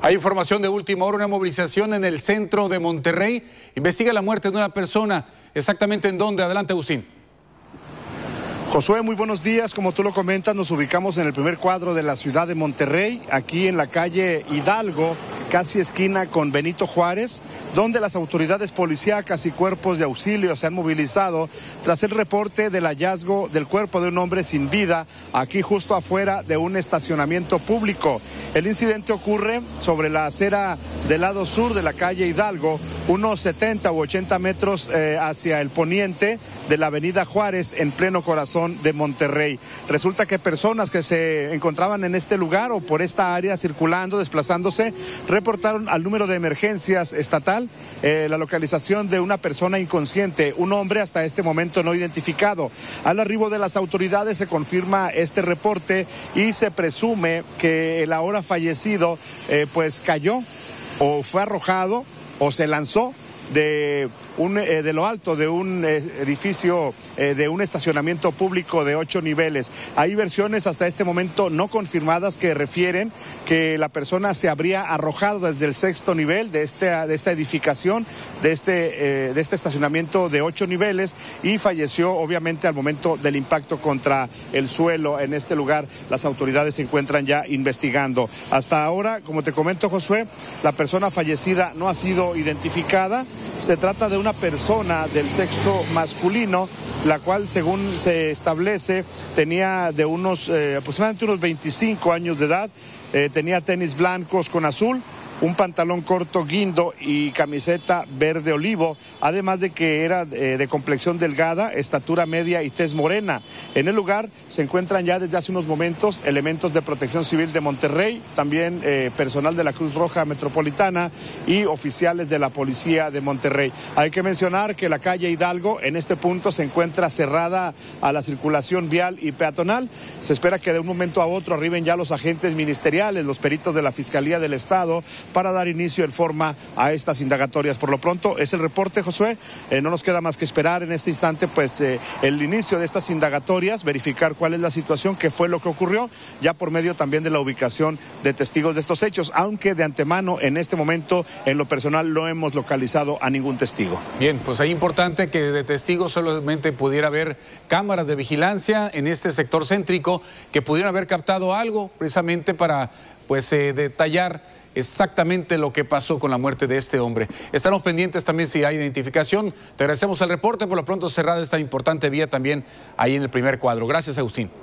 Hay información de última hora, una movilización en el centro de Monterrey. Investiga la muerte de una persona. ¿Exactamente en dónde? Adelante, Agustín. Josué, muy buenos días. Como tú lo comentas, nos ubicamos en el primer cuadro de la ciudad de Monterrey, aquí en la calle Hidalgo, casi esquina con Benito Juárez, donde las autoridades policíacas y cuerpos de auxilio se han movilizado tras el reporte del hallazgo del cuerpo de un hombre sin vida, aquí justo afuera de un estacionamiento público. El incidente ocurre sobre la acera del lado sur de la calle Hidalgo, unos 70 u 80 metros hacia el poniente de la avenida Juárez, en pleno corazón de Monterrey. Resulta que personas que se encontraban en este lugar o por esta área circulando, desplazándose, reportaron al número de emergencias estatal la localización de una persona inconsciente, un hombre hasta este momento no identificado. Al arribo de las autoridades se confirma este reporte y se presume que el ahora fallecido pues cayó o fue arrojado o se lanzó de lo alto de un edificio, de un estacionamiento público de 8 niveles. Hay versiones hasta este momento no confirmadas que refieren que la persona se habría arrojado desde el 6º nivel de esta edificación, de este estacionamiento de 8 niveles, y falleció obviamente al momento del impacto contra el suelo en este lugar. Las autoridades se encuentran ya investigando. Hasta ahora, como te comento, Josué, la persona fallecida no ha sido identificada. Se trata de una persona del sexo masculino, la cual, según se establece, tenía de aproximadamente unos 25 años de edad, tenía tenis blancos con azul, un pantalón corto guindo y camiseta verde olivo, además de que era de complexión delgada, estatura media y tez morena. En el lugar se encuentran ya desde hace unos momentos elementos de Protección Civil de Monterrey, también personal de la Cruz Roja Metropolitana y oficiales de la Policía de Monterrey. Hay que mencionar que la calle Hidalgo en este punto se encuentra cerrada a la circulación vial y peatonal. Se espera que de un momento a otro arriben ya los agentes ministeriales, los peritos de la Fiscalía del Estado, para dar inicio en forma a estas indagatorias. Por lo pronto es el reporte, Josué. No nos queda más que esperar en este instante pues el inicio de estas indagatorias, verificar cuál es la situación, qué fue lo que ocurrió, ya por medio también de la ubicación de testigos de estos hechos, aunque de antemano en este momento en lo personal no hemos localizado a ningún testigo. Bien, pues es importante que de testigos solamente pudiera haber cámaras de vigilancia en este sector céntrico que pudieran haber captado algo precisamente para pues detallar exactamente lo que pasó con la muerte de este hombre. Estamos pendientes también si hay identificación. Te agradecemos el reporte. Por lo pronto cerrada esta importante vía también ahí en el primer cuadro. Gracias, Agustín.